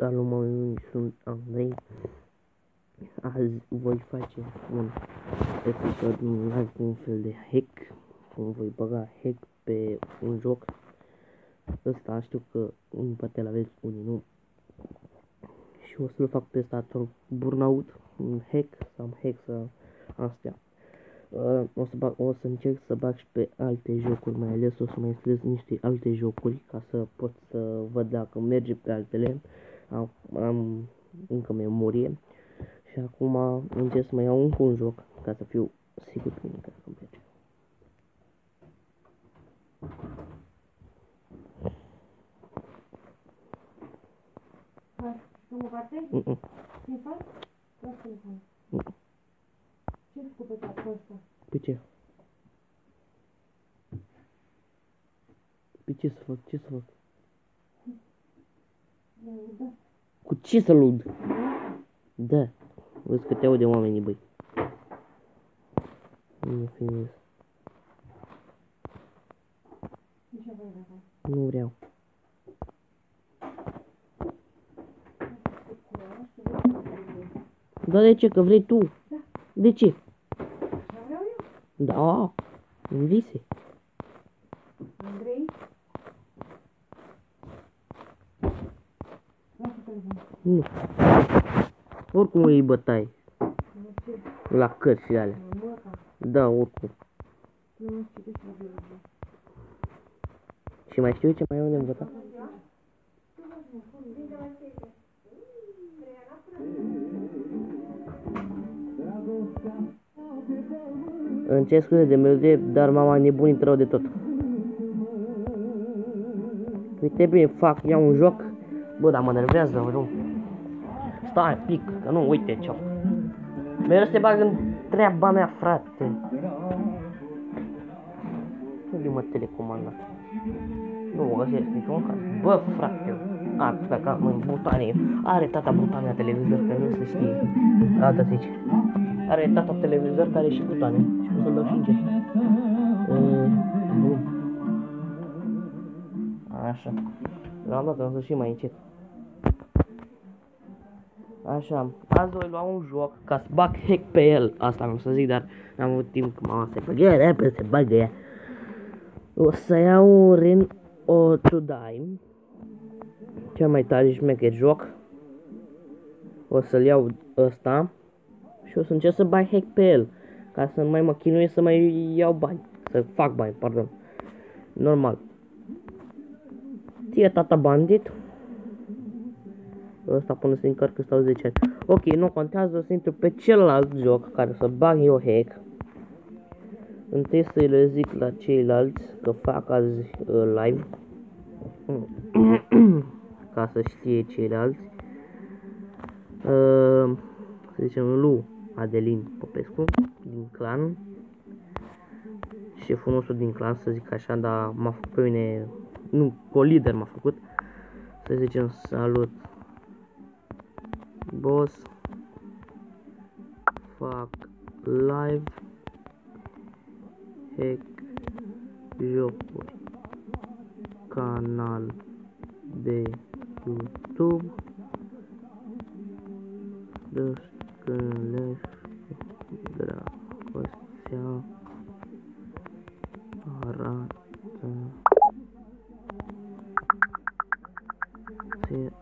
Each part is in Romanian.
Salut, sunt Andrei. Azi voi face un episod live cu un fel de hack. Cum voi băga hack pe un joc. Ăsta știu că unii poate l-aveți, unii nu. Și o să-l fac pe statul Burnout, un hack sau astea. O să încerc să bag și pe alte jocuri, mai ales o să mai instalez niște alte jocuri ca să pot să văd dacă merge pe altele. Am încă memorie și acum încerc să mai iau încă un joc ca să fiu sigur că îmi place. Nu parte? Ce faci? Las telefon. Ce-ți cu pe capul ăsta? Pe ce? Pe ce să fac? Ce să fac? Da. Cu ce să lud? Da. Vezi că te aude oamenii, băi. Nu filmez. Ce vrei de faci? Nu vreau. Da, de ce? Că vrei tu. Da. De ce? Așa vreau eu. Da. În vise. Andrei? Lasă telefon. Nu. Oricum îi bătaie. Nu ce? La cărțile alea. Nu mă ca. Da, oricum. Nu mă citești la biologie. Și mai știu ce mai au de învățat? Îmi cer scuze de melodie, dar mama nebunit rău de tot. Uite bine, iau un joc. Bă, dar mă nervează, nu. Stai un pic, că nu, uite ce-o. Mereu să te bag în treaba mea, frate. Unde mă telecomanda? Nu mă găsesc niciun caz. Bă, frate. Dacă în butoane. Are tata butoane la televizor, că nu se știe. Altă zice. Are tata televizor care are și butoane. Și o să-l dau și încet. Bun. Așa. L-am dat, o să și mai încet. Așa. Azi voi lua un joc ca să bag hack pe el. Asta nu să zic, dar n-am avut timp că mama se băgă repede, se bagă ea. O să iau Ren o To Die. Cel mai tare șmecher joc. O să-l iau ăsta. Și o să încerc să bag hack pe el. Ca să mai mă chinuie să mai iau bani. Să fac bani, pardon. Normal. Ție tata bandit. Ăsta până se încarcă stau 10 ani. Ok, nu contează, o să intru pe celălalt joc care să bag eu hack. Întâi să le zic la ceilalți că fac azi live. Ca să știe ceilalți. Să zicem Lu Adelin Popescu din clan. Șeful nostru din clan, să zic așa, dar m-a făcut pe mine, nu, co-lider m-a făcut. Să zicem salut boss, fac live hack jocuri, canal de YouTube, descălești dragostea arată ție.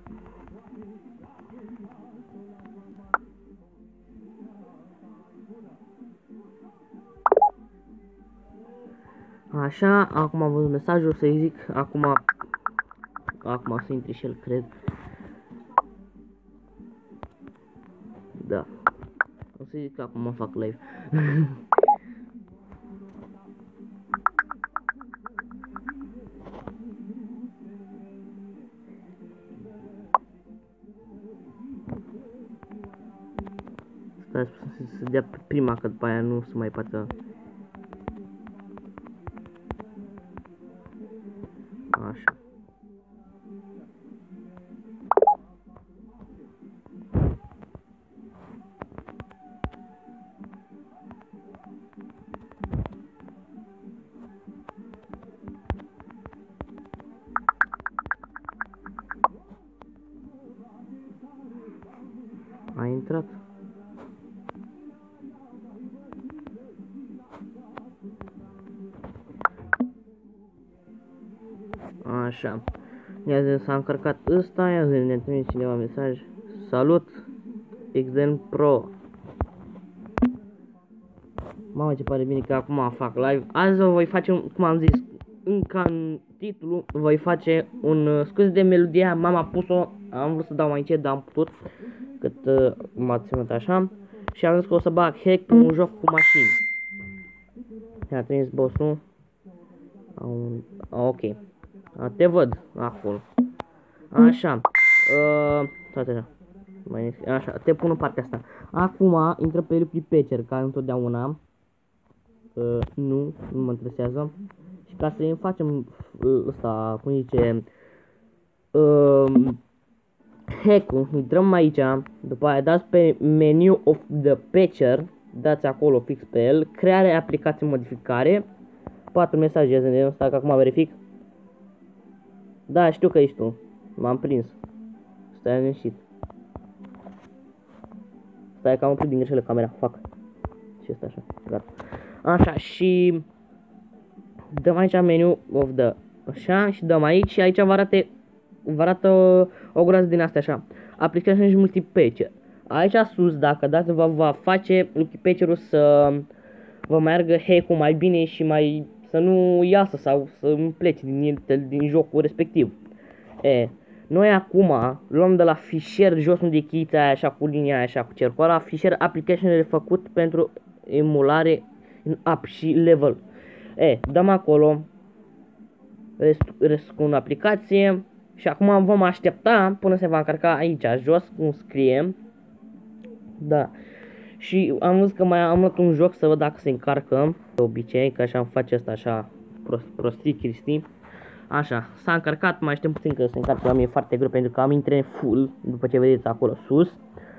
Așa, acum am văzut mesajul, să-i zic, acum să intri și el, cred. Da. O să-i zic că acum fac live. Stai să dea pe prima, că după aia nu se mai poate. Așa. A intrat. Așa. Ia zi, s-a încărcat ăsta, ia zi, ne trimis cineva mesaj. Salut! XN Pro. Mamă, ce pare bine că acum fac live. Azi o voi face, cum am zis, încă în titlu, voi face un, scuze de melodia, m-am pus-o, am vrut să dau mai încet, dar am putut, cât m-a ținut așa. Și am zis că o să bag hack pe un joc cu mașini. I-a trimis bossul. Ok. Te văd acolo. Așa. Toate așa. Așa, te pun în partea asta. Acum intră pe Lucky Patcher, ca întotdeauna. Nu mă interesează. Și ca să facem ăsta, cum zice, hack-ul, intrăm aici, după aia dați pe menu of the patcher, dați acolo fix pe el, creare aplicație modificare, 4 mesaje de ăsta, că acum verific. Da, știu că ești tu, m-am prins. Stai liniștit. Stai că am oprit din greșeală camera, fac. Și asta așa, gata. Așa, și dăm aici menu of the, așa, și dăm aici și aici vă arată o groază din astea așa. Application și multipatcher. Aici sus, dacă dați, va face multipatcher-ul să vă meargă hack-ul mai bine și mai să nu iasă sau să nu plece din jocul respectiv. Noi acum luăm de la fișier jos unde e chița aia așa cu linia aia așa cu cercul ăla, fișier application făcut pentru emulare în app și level. Dăm acolo rest cu în aplicație și acum vom aștepta până se va încărca aici jos cum scrie. Da. Și am văzut că mai am luat un joc să văd dacă se încarcă de obicei, că așa îmi face asta așa prostii Cristi. Așa, s-a încărcat, mai aștept puțin că se încarcă la mine foarte greu pentru că am internet full, după ce vedeți acolo sus.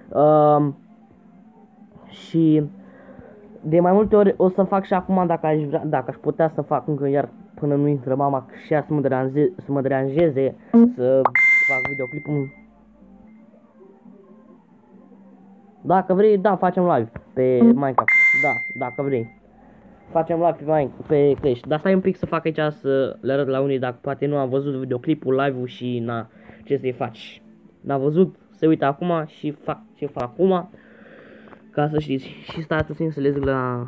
Și de mai multe ori o să fac și acum dacă aș vrea, dacă aș putea să fac încă iar până nu intră mama și ea să mă deranjeze să fac videoclipul. Dacă vrei, da, facem live pe Minecraft. Da, dacă vrei. Facem live pe Clash. Dar stai un pic să fac aici să le arăt la unii dacă poate nu am văzut videoclipul, live-ul și na, ce să-i faci. N-a văzut, se uită acum și fac ce fac acum. Ca să știți. Și stați puțin să le zic la...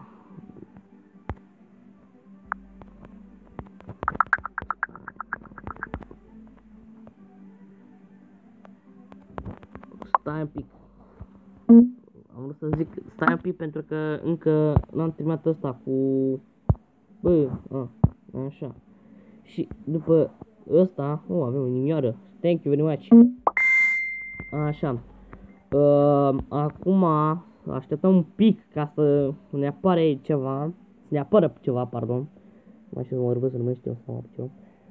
Stai un pic. Am vrut să zic, stai un pic pentru că încă n-am terminat ăsta cu... Bă, așa. Și după ăsta, avem o inimioară. Thank you very much. Așa. Acum așteptăm un pic ca să ne apare ceva. Să ne apară ceva, pardon. Mai știu mă să numește o sau ceva.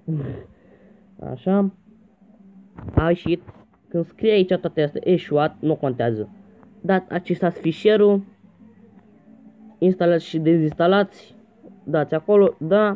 Așa. A ieșit. Când scrie aici toate astea, eșuat, nu contează. Dați accesați fișierul, instalați și dezinstalați, dați acolo, da,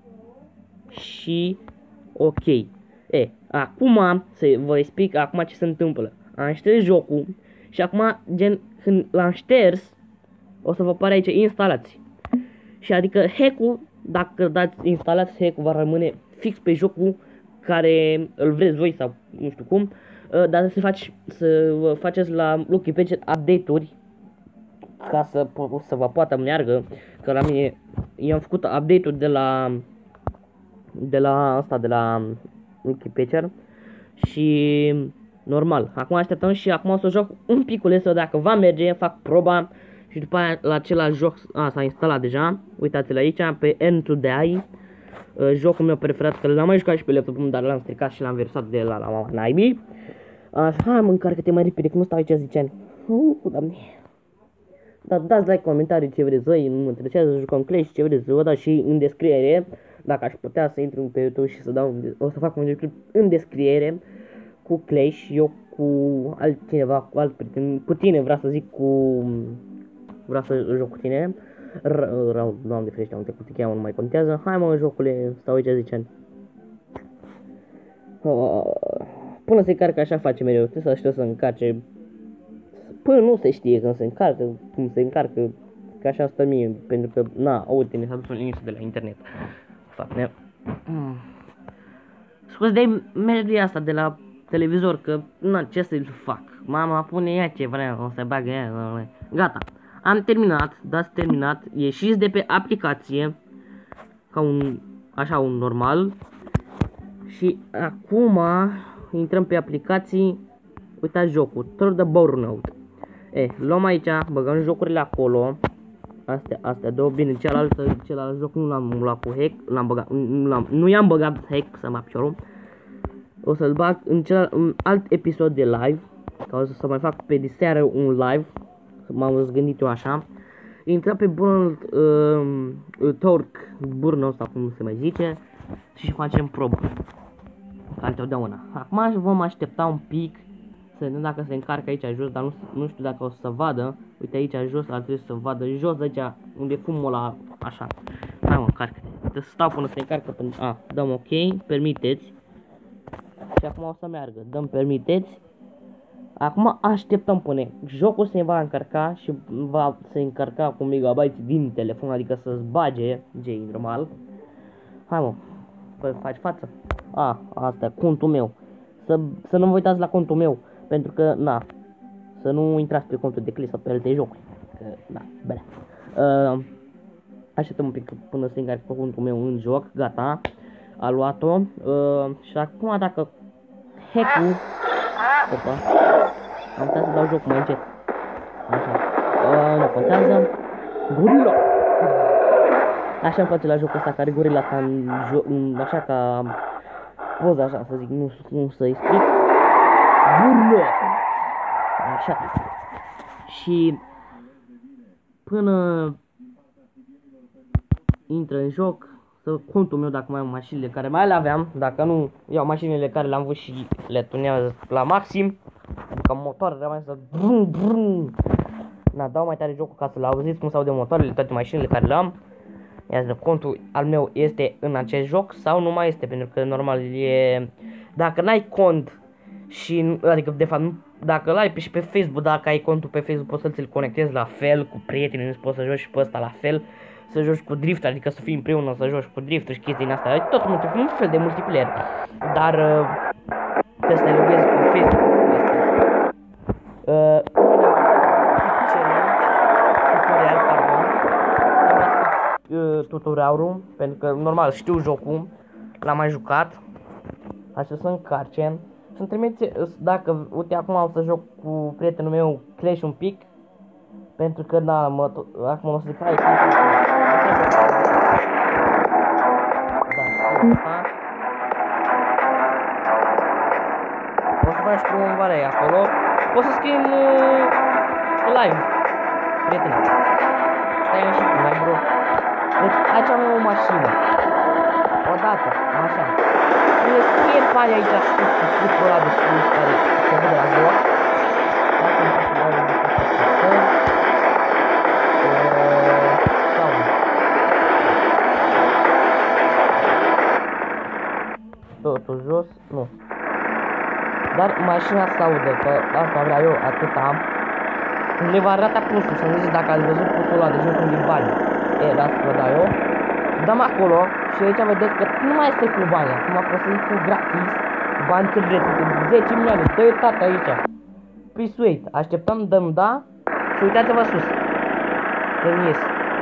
și ok. Acum să vă explic acum ce se întâmplă. Am șters jocul și acum, gen, când l-am șters, o să vă apare aici instalați. Și adică hack-ul, dacă dați instalați, hack-ul va rămâne fix pe jocul care îl vreți voi sau nu știu cum. Dar să vă faceți la Lucky Patcher update-uri ca să vă poată meargă, că la mine eu am făcut update-uri de la Lucky Patcher și normal. Acum așteptăm și acum o să joc un piculeț să dacă va merge, fac proba și după aia la același joc, s-a instalat deja, uitați-l aici pe N2DI. Jocul meu preferat, că l-am mai jucat și pe laptopul, dar l-am stricat și l-am versat de la mama naibii. Așa, hai mă, încarcă-te mai repede, că nu stau aici ziceani. Doamne. Dar dați like, comentarii ce vreți voi, nu mă interesează să jucăm Clash, ce vreți, vă dați și în descriere. Dacă aș putea să intru pe YouTube și să dau, o să fac un videoclip în descriere cu Clash, eu cu altcineva, cu alt prieten, cu tine vreau să zic, vreau să joc cu tine. Doamne ferește, am trecut cheamă, nu mai contează. Hai mă, jocule, stau aici ziceani. Până se carcă așa face mereu, trebuie să aștept să încarce Până nu se știe când se încarcă, cum se încarcă, că așa stă mie, pentru că, na, uite, ne s-a dus un liniște de la internet. Fac, ne... Scuze de melodia asta de la televizor, că, na, ce să-i fac? Mama pune ea ce vrea, o să bagă ea, gata. Am terminat, dați terminat, ieșiți de pe aplicație, ca un, așa, un normal. Și acum intrăm pe aplicații, uitați jocul, Throw the Burnout. Luăm aici, băgăm jocurile acolo. Astea două, bine, celălalt joc nu l-am luat cu hack, nu i-am băgat hack, să mă piciorul. O să-l bag în alt episod de live, ca o să mai fac pe diseară un live, m-am gândit eu așa. Intrăm pe Burnout sau cum se mai zice și facem probă, ca întotdeauna. Acum vom aștepta un pic să vedem dacă se încarcă aici jos, dar nu știu dacă o să vadă. Uite aici jos, ar trebui să vadă jos aici, unde fumul ăla, așa. Hai mă, încarcă. Trebuie să stau până se încarcă. Dăm ok, permiteți. Și acum o să meargă, dăm permiteți. Acum așteptăm până jocul se va încărca și va se încărca cu megabyte din telefon, adică să-ți bage, normal. Hai mă, faci față. Asta, contul meu. Să nu vă uitați la contul meu, pentru că, na, să nu intrați pe contul de click sau pe alte jocuri. Că, na, bine. Așteptăm un pic până se încarcă contul meu în joc, gata. A luat-o. Și acum dacă hack-ul... Opa. Am putea să dau jocul mai încet. Așa. Nu contează. Gorilla! Așa îmi place la jocul ăsta, care gorila asta așa ca poza, așa să zic, nu să-i explic. Gorilla! Așa. Și până intră în joc, să contul meu dacă mai am mașinile care mai le aveam, dacă nu iau mașinile care le-am văzut și le tunează la maxim, adică motoarele mai să brum brum. Na, dau mai tare jocul ca să-l auziți cum s-aude motoarele, toate mașinile care le-am. Ia zi, contul al meu este în acest joc sau nu mai este, pentru că normal e... Dacă n-ai cont și, adică de fapt, dacă l-ai și pe Facebook, dacă ai contul pe Facebook poți să ți-l conectezi la fel cu prietenii, poți să joci și pe ăsta la fel. Să joci cu drift, adică să fii împreună, să joci cu drift și chestii din astea, tot un fel de multiplayer. Dar trebuie să te loghezi cu Facebook. Tutorialul, pentru că normal știu jocul, l-am mai jucat. Așa să încarce. Să-mi trimiți, dacă, uite, acum am să joc cu prietenul meu Clash un pic. Pentru că, da, acum o să zic, hai, o să faci promovare acolo. Poți să scrii în live, prietene. Stai și tu, mai bro. Deci, aici am o mașină. Odată, așa. Îmi scrie bani aici sus, cu putul ăla de sus, care se vede la joc. Dacă îmi poți să dau un totul jos, nu. Dar mașina se audă, că asta vreau eu, atât am. Le va arăta pusul, să-mi ziceți dacă ați văzut pusul ăla de jos unde bani. Lasă că dau eu. Dăm acolo și aici vedeți că nu mai este cu bani. Acum poți să iei cu gratis bani cât vreți, 10 milioane, dă-i tata aici. Please wait, așteptăm, dăm da și uitați-vă sus. Când ies.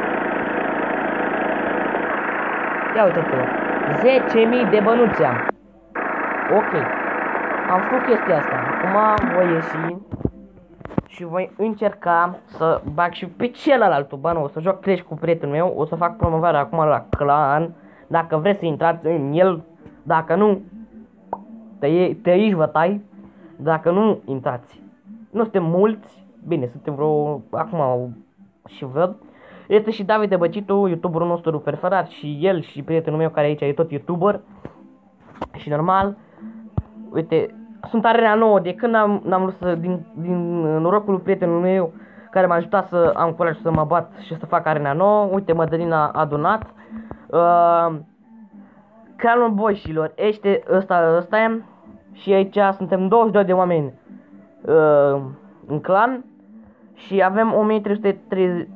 Ia uitați-vă. 10.000 de bănuți am. Ok. Am făcut chestia asta. Acum voi ieși și voi încerca să bag și pe celălalt ban. O să joc Clash cu prietenul meu. O să fac promovare acum la clan. Dacă vreți să intrați în el. Dacă nu, te aici vă tai. Dacă nu, intrați. Nu suntem mulți. Bine, suntem vreo... Acum și văd. Este și David de Băcitu, youtuberul nostru preferat. Și el și prietenul meu care aici e tot youtuber. Și normal. Uite, sunt arena nouă. De când n-am lăsat din norocul prietenul meu care m-a ajutat să am curaj să mă bat și să fac arena nouă. Uite, Mădălin a adunat. Clanul boșilor. Ăsta e. Și aici suntem 22 de oameni în clan. Și avem 1330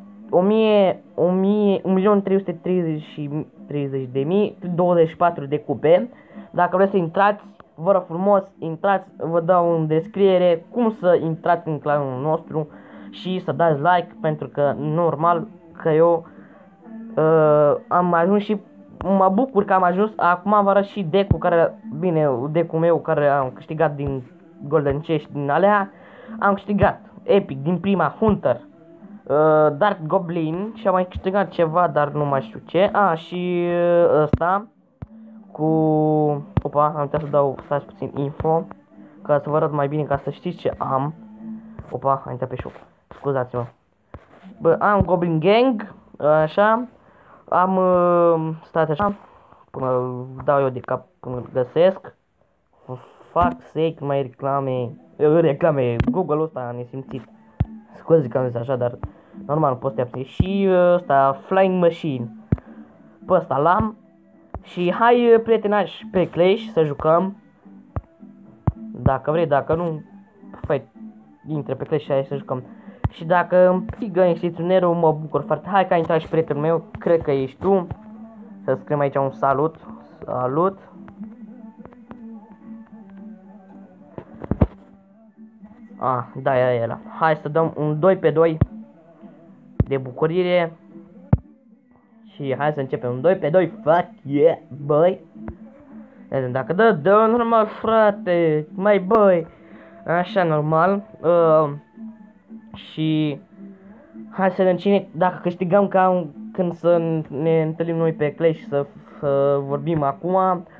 1.330.000 24 de cupe. Dacă vreți să intrați, vă rog frumos, intrați, vă dau în descriere cum să intrați în clanul nostru și să dați like, pentru că normal că eu am ajuns și mă bucur că am ajuns. Acum vă arăt și deck-ul care, bine, deck-ul meu care am câștigat din Golden Chest, din alea. Am câștigat Epic din prima, Hunter, Dark Goblin și am mai câștigat ceva, dar nu mai știu ce. Și ăsta cu... Opa, am uitat să dau, stați puțin, info, ca să vă arăt mai bine, ca să știți ce am. Opa, am intrat pe shop, scuzați-mă. Bă, am Goblin Gang, așa. Am stat așa până dau eu de cap, până îl găsesc. Fac sake, mai reclame Google-ul ăsta nesimțit. Scuze că am zis așa, dar normal nu poți să te abții. Și ăsta, Flying Machine, pe ăsta l-am. Și hai prietenași pe Clash să jucăm. Dacă vrei, dacă nu, fai, intre pe Clash și hai să jucăm. Și dacă îmi pigă instituționerul, mă bucur foarte. Hai că a intrat și prietenul meu, cred că ești tu. Să scriem aici un salut. Salut. Da, e ăla. Hai să dăm un 2 pe 2 de bucurie. Și hai să începem un 2 pe 2. Fuck yeah, băi. Dacă dă normal, frate. Mai băi. Așa, normal. Și hai să vedem cine, dacă câștigăm când să ne întâlnim noi pe Clash să vorbim acum.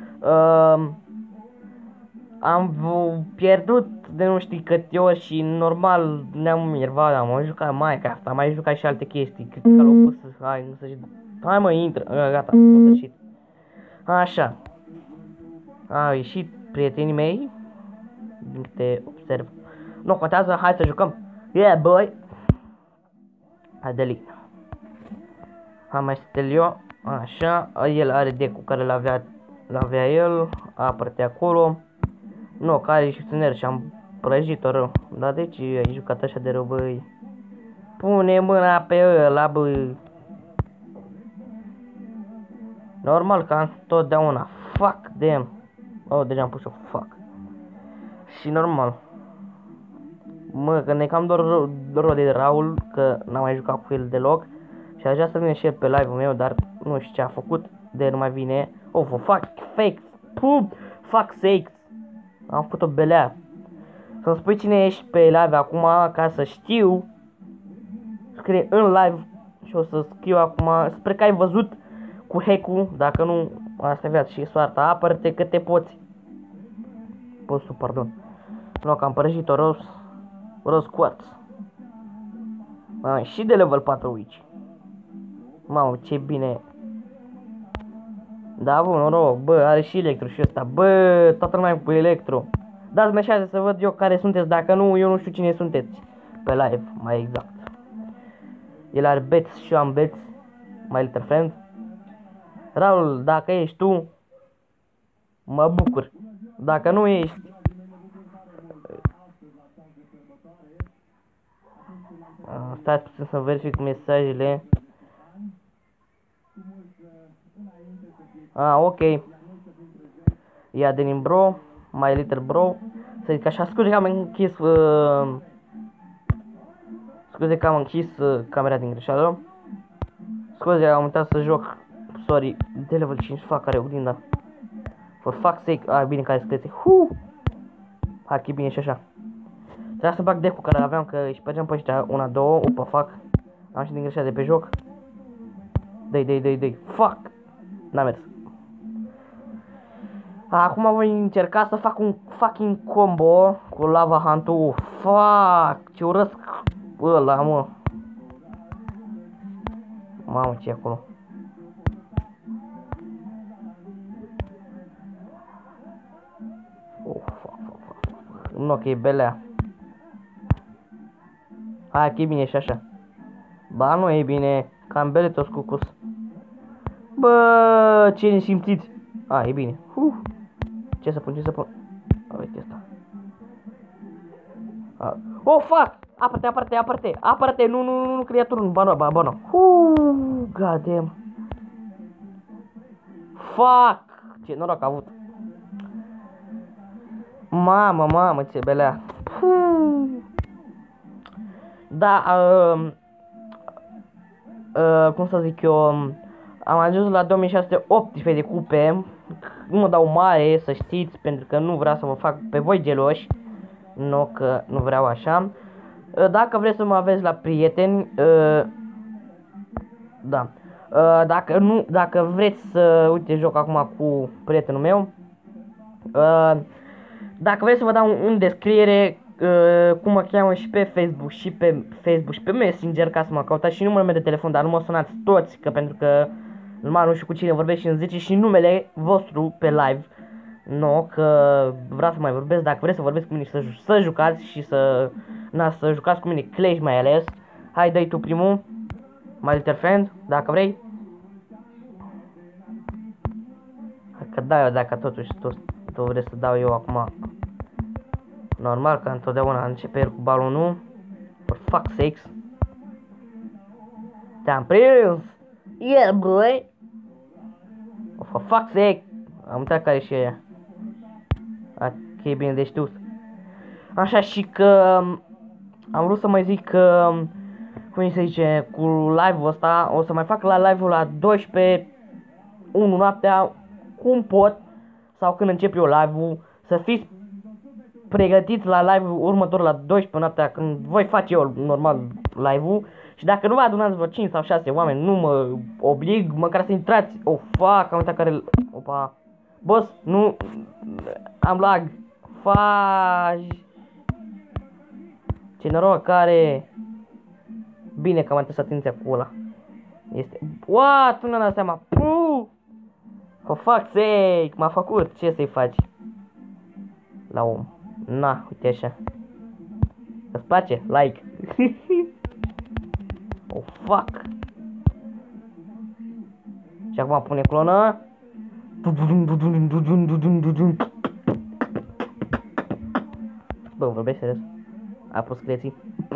Am pierdut de nu știi câte ori și normal ne-am enervat, am jucat mai ca asta, am mai jucat și alte chestii. Cred că l-au pus, hai, nu sfârșit. Hai mă, intră, gata, în sfârșit. Așa. Au ieșit prietenii mei, din câte observ. Nu contează, hai să jucăm. Yeah, boy. Adeline. Hai mai stel eu. Așa. El are deck-ul care l-avea el. Apărte acolo. Nu, care și ținer și am prăjit-o rău. Dar de ce ai jucat așa de rău, băi? Pune mâna pe ăla, băi. Normal că am totdeauna. Fuck them. Oh, deja am pus-o. Fuck. Și normal. Mă, că ne cam doar de Raul, că n-am mai jucat cu el deloc. Și aș vrea să vină și el pe live-ul meu, dar nu știu ce a făcut, de nu mai vine. Oh, fuck, fakes, pup, fuck sakes. Am făcut o belea. Să-mi spui cine ești pe live acum, ca să știu. Scrie în live și o să scriu acum. Sper că ai văzut cu hack-ul, dacă nu, asta e viața și soarta. Apără-te că te poți. Postul, pardon. Nu, că am părăjit-o roz quartz. Și de level 4 aici. Mamă, ce bine. Da, bun, noroc. Bă, are și electro și ăsta. Bă, toată lumea cu electro. Dați mesaje să văd eu care sunteți. Dacă nu, eu nu știu cine sunteți. Pe live, mai exact. El are bets și eu am bets. My little friend. Raul, dacă ești tu, mă bucur. Dacă nu ești, stați puțin să verific mesajele. Ok. Ia Denim bro, My Little Bro. Să zic așa, scuze că am închis camera din greșeală. Scuze, am uitat să joc. Sorry, de level 5 fac care oglinda. For fuck's sake, bine care scrie. Hai că e bine și așa. Trebuia să bag deck-ul care aveam, că își mergeam pe ăștia, una, două, upa, fac. Am și din greșeală de pe joc. Dai. Fuck! N-a mers. Acum voi încerca să fac un fucking combo cu Lava Hunt-ul. Fuck! Ce urăsc ăla, mă. Mamă, ce e acolo? Fuck. Nu, că e belea. Hai că e bine și așa. Ba, nu e bine. Cam bele toți cucus. Bă, ce nesimțiți. E bine. Ce să pun? Uite asta. Oh, fuck! Apără-te, nu, creatură, nu, ba nu. God damn. Fuck, ce noroc a avut. Mamă, ce belea. Da, cum să zic eu, am ajuns la 2618 de cupe. Nu mă dau mare, să știți, pentru că nu vreau să vă fac pe voi geloși. Nu, că nu vreau așa. Dacă vreți să mă aveți la prieteni, da. Dacă vreți să, uite, joc acum cu prietenul meu. Dacă vreți să vă dau în descriere cum mă cheamă și pe Facebook și pe Messenger, ca să mă cautați și numărul meu de telefon, dar nu mă sunați toți, că pentru că normal nu știu cu cine vorbesc și îmi zice și numele vostru pe live. Nu, că vreau să mai vorbesc. Dacă vreți să vorbesc cu mine și să jucați și să jucați cu mine Clash mai ales. Hai, dai tu primul, My Little Friend, dacă vrei. Hai că dai eu, dacă totuși tu vrei să dau eu acum. Normal că întotdeauna începe el cu balonul. For fuck's sakes. Te-am prins. Yeah, boy. For fuck's sake. Am uitat care și aia. Ok, bine de știut. Așa, și că am vrut să mai zic că, cum se zice, cu live-ul ăsta, o să mai fac la live-ul la 12, 1 noaptea, cum pot, sau când încep eu live-ul, să fiți pregătiți la live-ul următor la 12 noaptea, când voi face eu normal live-ul. Și dacă nu vă adunați vreo 5 sau 6 oameni, nu mă oblig, măcar să intrați. Fuck, am uitat care... Opa. Boss, nu... Am lag. Faj. Ce noroc care... Bine că am atras atenția cu ăla. Este... What? Nu ne-am seama. For fuck's sake, m-a făcut. Ce să-i faci? La om. Na, uite așa. Îți place? Like. Oh, fuck. Și acum pune clonă. Bă, vorbești serios? A pus creții.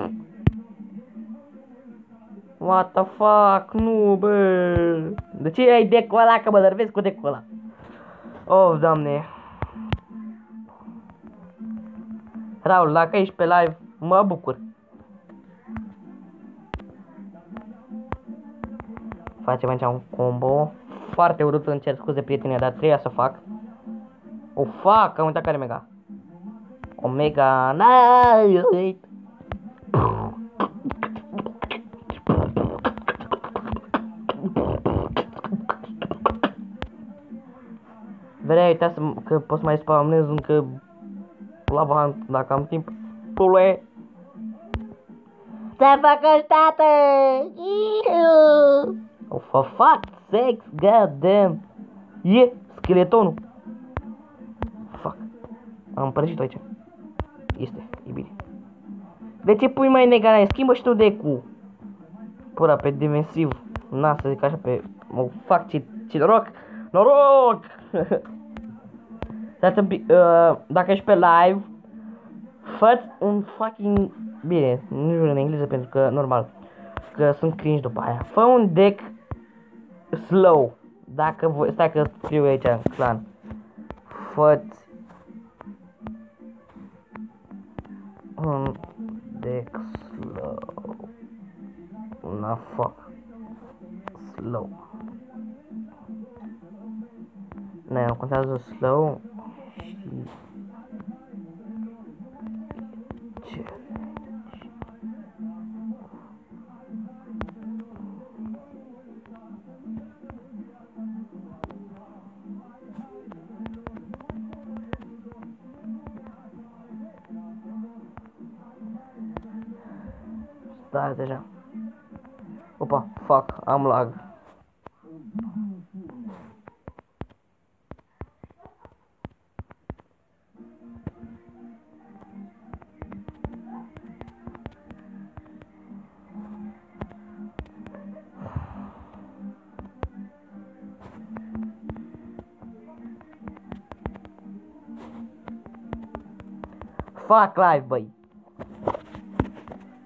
What the fuck? Nu, bă. De ce ai decul ăla? Că mă nervezi cu decul ăla. Oh, doamne. Raul, dacă ești pe live, mă bucur. Facem aici un combo. Foarte urât, îmi cer scuze, prieteni, dar trebuia să fac. Oh, fuck, am uitat care mega. Omega, night. Vrei uita că pot să mai spawnez încă lava dacă am timp. Pule. Să fac ăștată! Oh, for fuck's sake, god damn. Scheletonul. Fuck. Am părăsit aici. Este, e bine. De ce pui mai negarai? Schimbă și tu decu. Pura pe defensiv. Na, să zic așa pe... Oh, fuck, ce noroc! Noroc! Dacă ești pe live, fă-ți un fucking... Bine, nu jur în engleză pentru că, normal, că sunt cringe după aia. Fă un deck slow. Dacă voi... Stai că scriu aici în clan. Fă-ți un deck slow. Na, fuck. Slow. Nu contează slow. Și... Stai deja. Opa, fuck, am lag. Fuck live, băi.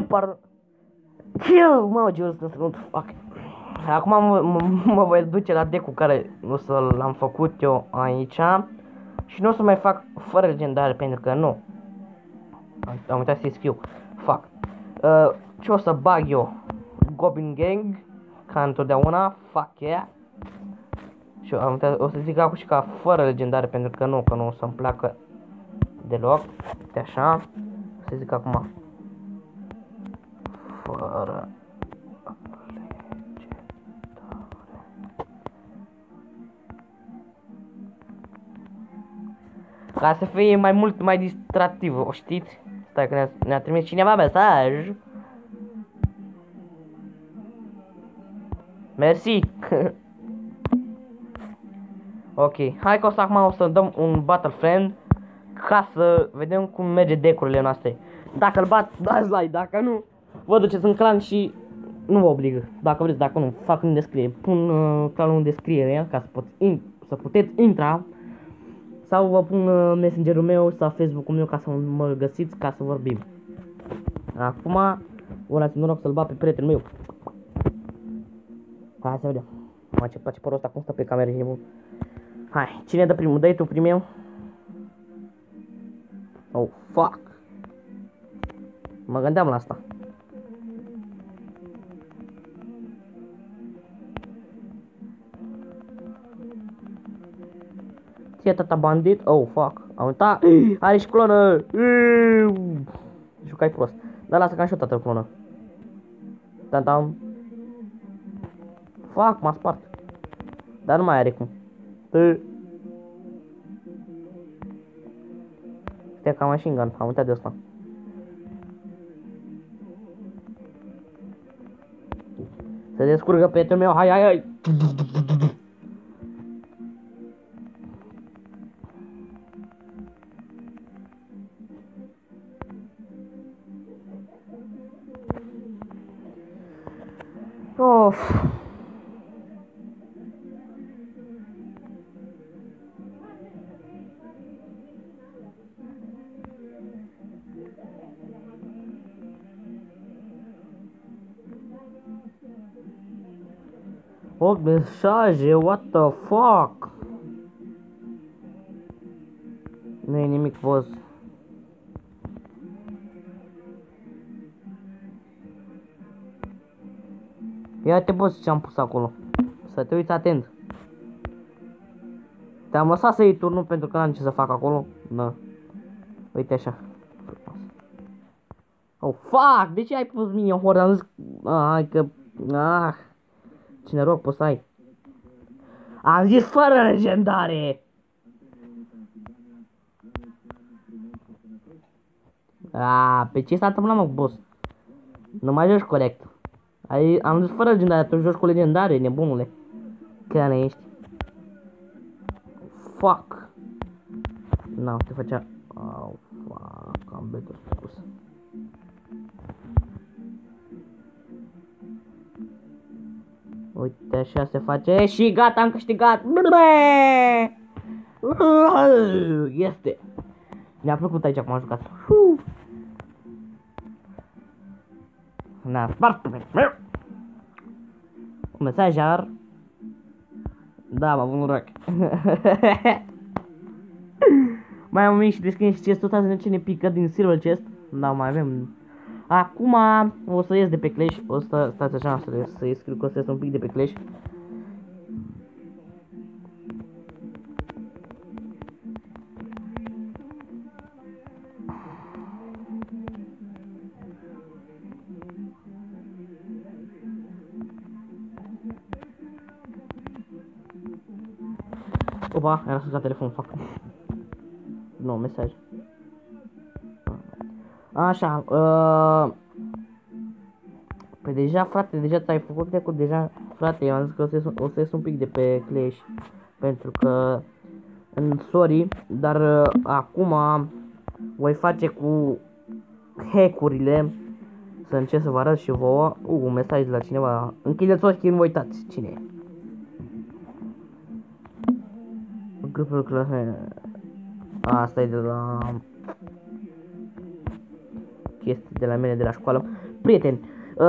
pardon. Mă, just un secund, fuck. Acum mă voi duce la deck-ul care o să l-am făcut eu aici. Și nu o să mai fac fără legendare, pentru că nu. Am uitat să-i scriu. Fuck. Ce o să bag eu? Goblin Gang, ca întotdeauna. Fuck yeah. Și o să zic acum și ca fără legendare, pentru că nu o să-mi placă deloc. Uite așa. O să zic acum fără legendare. Ca să fie mai mult mai distractiv, o știți? Stai că ne-a trimis cineva mesaj. Mersi. Ok, hai că acum o să dăm un Battle Friend ca să vedem cum merge decurile noastre. Dacă îl bat, dați like, dacă nu, vă duceți în clan și nu vă obligă. Dacă vreți, dacă nu, fac în descriere. Pun clanul în descriere ca să puteți intra. Sau vă pun messengerul meu sau Facebook-ul meu ca să mă găsiți, ca să vorbim. Acum, urați noroc să-l bat pe prietenul meu. Hai să vedem. Mă, ce place părul ăsta, cum stă pe cameră, e nebun. Hai, cine dă primul? Dă-i tu primul. Oh, fuck. Mă gândeam la asta. Ție tata bandit. Oh, fuck. Am uitat. Are și clonă. Jucai prost. Dar lasă că am și eu tata clonă. Tam. Fuck, m-a spart. Dar nu mai are cum. Stai ca machine gun, am uitat de asta. Se descurcă prietenul meu, hai. Of. O mesaje, what the fuck? Nu e nimic, boss. Ia te, boss, ce am pus acolo. Să te uiți atent. Te-am lăsat să iei turnul pentru că n-am ce să fac acolo. Da. Uite așa. Oh, fuck! De ce ai pus minion horde? Am zis... Hai că... Ce noroc poți să ai. Am zis fără legendare. Pe ce s-a întâmplat, mă, boss? Nu mai joci corect. Am zis fără legendare, tu joci cu legendare, nebunule. Chiar ești. Fuck. Nu, te făcea... Oh, fuck, am betul spus. Uite, așa se face și gata, am câștigat. Este. Mi-a plăcut aici cum am jucat. Ne-a spart un mesajar. Da, am avut un rock. Mai am mici și descrie și chest, tot ce ne pică din silver chest. Da, mai avem. Acum o să ies de pe Clash. O să stați așa, să scriu că o să ies un pic de pe Clash. Opa, era sus la telefon, fac. Nu, mesaj. Așa, păi deja, frate, deja ți-ai făcut decul, deja, frate, eu am zis că o să ies un pic de pe Clash, pentru că, sorry, dar acum voi face cu hack-urile, să încerc să vă arăt și vouă, un mesaj de la cineva, închideți ochii, nu vă uitați, cine e? Grupul clase, asta e de la... chestii de la mine de la școală. prieteni.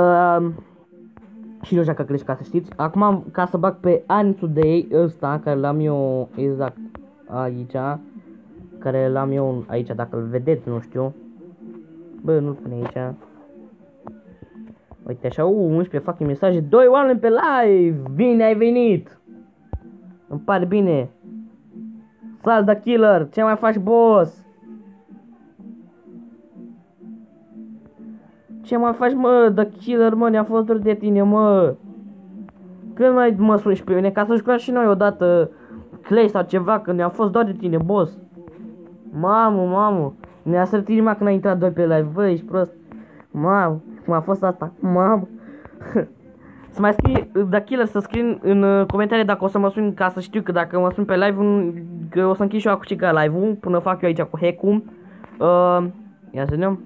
Și nu joacă Clash, ca să știți. Acum, ca să bag pe Ani Today ăsta, care l-am eu exact aici, care l-am eu aici, dacă îl vedeți, nu știu. Bă, nu-l pune aici. Uite așa, 11 fucking mesaje, 2 oameni pe live. Bine ai venit. Îmi pare bine. Sal The Killer, ce mai faci, boss? Ce mai faci, mă, The Killer, mă, ne-a fost dor de tine, mă. Când mai mă suni pe mine, ca să jucăm și noi odată Clash sau ceva, că ne-a fost dor de tine, boss. Mamă, ne-a sărit inima când a intrat 2 pe live, bă, ești prost. Mamă, cum a fost asta, mamă. Să mai scrii, The Killer, să scrii în comentarii dacă o să mă suni, ca să știu că dacă mă sun pe live, că o să închid și eu acucica live-ul, până fac eu aici cu hack-ul. Ia să vedem.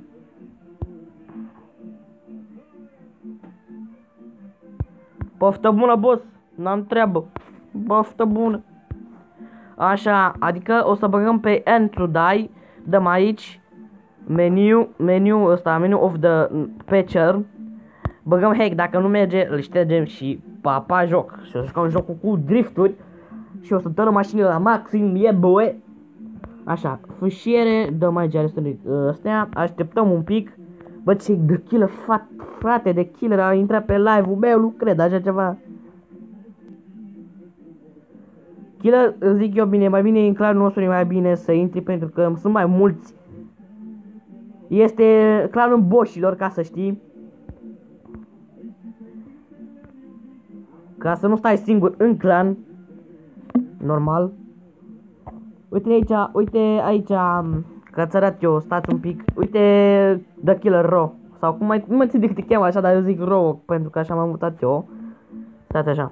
Poftă bună, boss, n-am treabă. Poftă bună. Așa, adică o să băgăm pe Enter Die, dăm aici menu ăsta, menu of the picture. Băgăm hack, dacă nu merge, îl ștergem și pa, joc. Și o să jucăm jocul cu drifturi și o să dăm mașinile la maxim, boy. Așa, fișiere, dăm aici astea, așteptăm un pic. Bă, ce The Killer, frate, The Killer a intrat pe live-ul meu, nu cred așa ceva. Killer, zic eu bine, mai bine în clanul nostru e mai bine să intri pentru că sunt mai mulți. Este clanul boșilor, ca să știi. Ca să nu stai singur în clan. Normal. Uite aici, ca ți arăt eu, stați un pic. Uite The Killer Ro. Sau cum mai, nu mă țin de cât te cheamă așa, dar eu zic Ro, pentru că așa m-am mutat eu. Stați așa.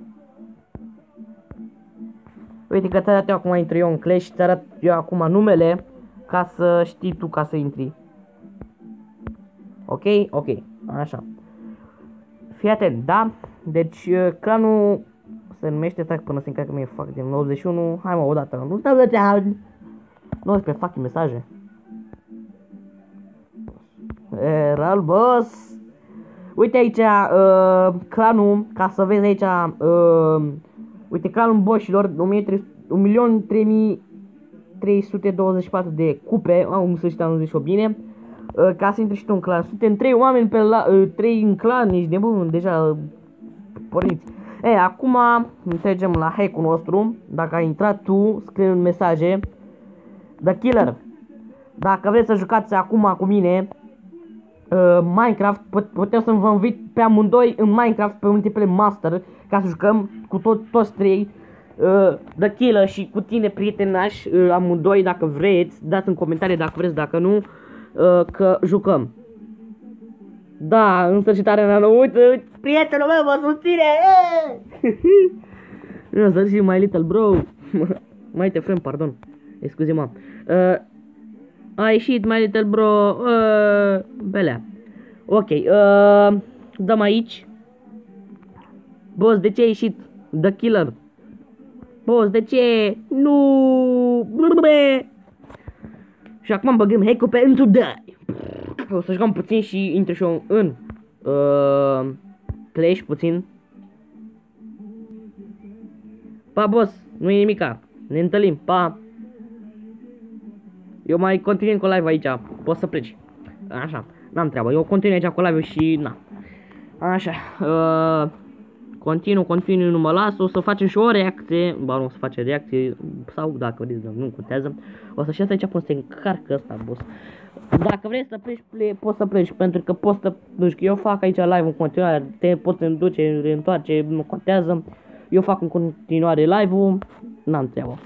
Uite că ți arăt eu acum intru eu în Clash, ți arăt eu acum numele, ca să știi tu ca să intri. Ok, așa. Fii atent, da? Deci clanul se numește, stai până se încarcă mie fac din 81. Hai mă, odată, nu stau de ani. 19 fucking mesaje. Real boss. Uite aici clanul, ca să vezi aici uite clanul boșilor, 1.003.324 de cupe. Nu să știu, am zis o bine. Ca să intri și tu în clan. Suntem 3 oameni pe 3 în clan, ești nebun, deja porniți. Acum trecem la hack-ul nostru. Dacă ai intrat tu, scrie în mesaje The Killer. Dacă vreți să jucați acum cu mine Minecraft, putem să vă invit pe amândoi în Minecraft pe Multiplayer Master, ca să jucăm cu toți 3 The Killer și cu tine, prietenaș, amândoi. Dacă vreți, dați în comentarii dacă vreți, dacă nu, că jucăm. Da, în sfârșit are uite, prietenul meu mă susține. În sfârșit, My Little Bro. My friend, pardon. Scuze-mă. A ieșit My Little Bro. Belea. Ok, dăm aici. Boss, de ce a ieșit The Killer? Boss, de ce? Nu. Și acum băgăm hack-ul pe Into Die. O să jucăm puțin și intru și eu în Clash puțin. Pa, boss, nu e nimica. Ne întâlnim, pa. Eu mai continui cu live aici. Poți să pleci. Așa, n-am treabă. Eu continui aici cu live și na. Așa, continuu, nu mă las. O să facem și o reacție. Ba, nu o să facem reacție. Sau dacă vreți, nu contează. O să știți aici până se încarcă ăsta, boss. Dacă vrei să pleci, poți să pleci, pentru că poți să duci. Eu fac aici live în continuare, te poți înduce, reîntoarce, nu contează. Eu fac în continuare live-ul, n-am treabă.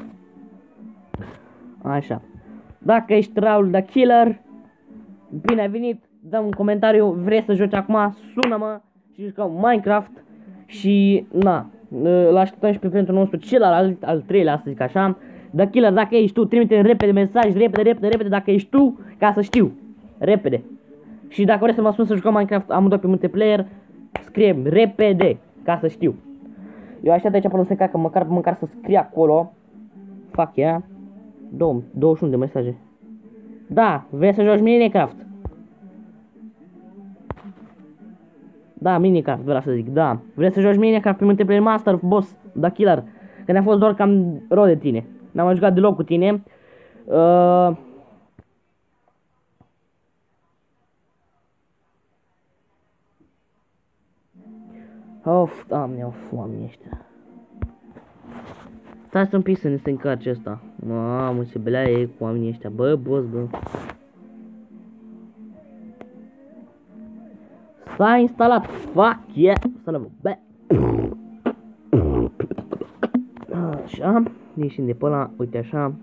Așa. Dacă ești Raul The Killer, bine ai venit, dă un comentariu, vrei să joci acum, sună-mă și jucăm Minecraft. Și na, îl așteptăm și pe prietenul nostru celălalt, al treilea, să zic așa. The Killer, dacă ești tu, trimite repede mesaj, repede, dacă ești tu, ca să știu, repede. Și dacă vreți să mă sun să jucăm Minecraft amândoi pe multiplayer, scriem repede, ca să știu. Eu aștept aici până se încarcă, măcar să scrie acolo. Fac ea. 21 de mesaje. Da, vrei să joci Minecraft? Da, Minecraft, vreau să zic, da. Vrei să joci Minecraft pe multiplayer master, boss, da killer? Că ne-a fost doar cam rău de tine. N-am mai jucat deloc cu tine. Of, Doamne, of, oamenii ăștia. Stai să un pic să ne se încarce ăsta. Mamă, ce belea e cu oamenii ăștia. Bă, boss, bă. S-a instalat. Fuck yeah. Să-l bă. Așa. Ieșim de pe ăla. Uite așa.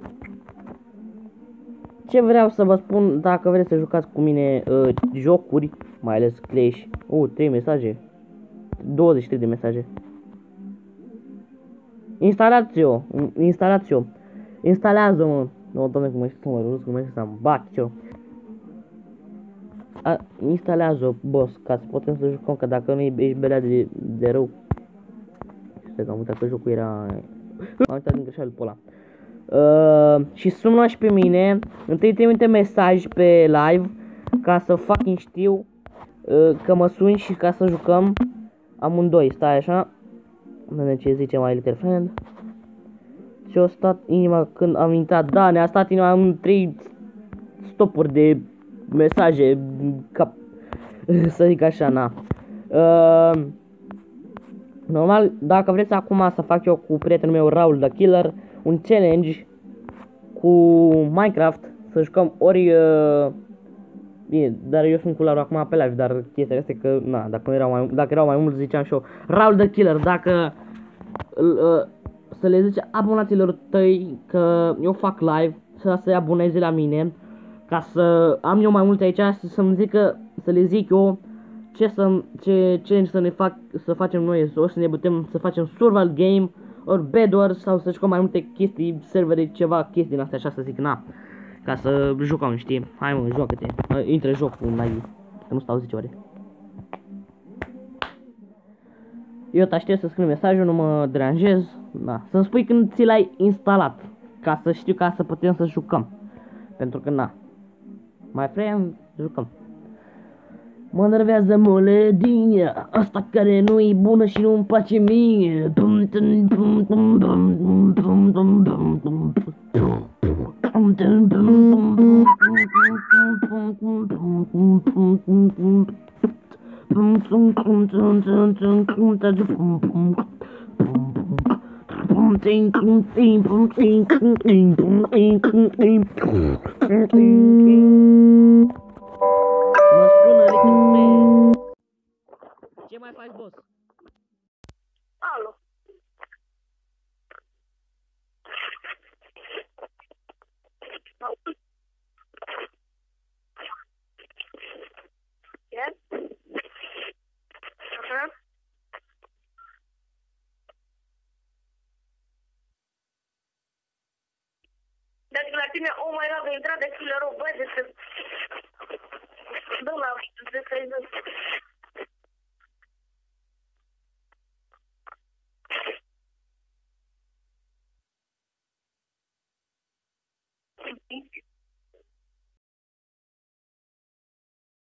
Ce vreau să vă spun, dacă vreți să jucați cu mine jocuri, mai ales Clash. 3 mesaje. 23 de mesaje. Instalează-mă. Nu, doamne, cum mai știu, mă rog, cum mai știu, să-mi bat, ce instalează, boss, ca să putem să jucăm, că dacă nu ești belea de rău. Stai că am uitat că jocul era... Am uitat din greșeală pe ăla. Și sună și pe mine. Întâi trimite mesaj pe live ca să fucking știu că mă suni și ca să jucăm amândoi. Stai așa. Vedem ce zice My Little Friend. Și-a stat inima când am intrat. Da, ne-a stat inima în 3 stopuri de mesaje. Ca să zic așa, na. Normal, dacă vreți acum să fac eu cu prietenul meu Raul the Killer un challenge cu Minecraft, să jucăm ori bine, dar eu sunt cu Laura acum pe live, dar chestia este că na, dacă erau mai mulți ziceam și eu Raul the Killer, dacă să le zice abonaților tăi că eu fac live, să se aboneze la mine, ca să am eu mai multe aici, să-mi zică, să le zic eu ce challenge să facem noi, o să ne putem să facem survival game, ori bed wars, sau să jucăm mai multe chestii, servere, ceva chestii din astea, așa să zic, na, ca să jucăm, știi? Hai mă, joacă-te, intră jocul, n-ai, că nu stau 10 ore. Eu te aștept să scriu mesajul, nu mă deranjez, da, să-mi spui când ți l-ai instalat, ca să știu, ca să putem să jucăm, pentru că na, mai friend, jucăm. Mă nervează molădinia asta care nu-i bună și nu-mi place mie. Mă sună Little. Ce mai faci, boss? Alo. Yes? Așa? Deci la tine, oh my god, a intrat de killer-ul, băi, de ce... Dă la 30.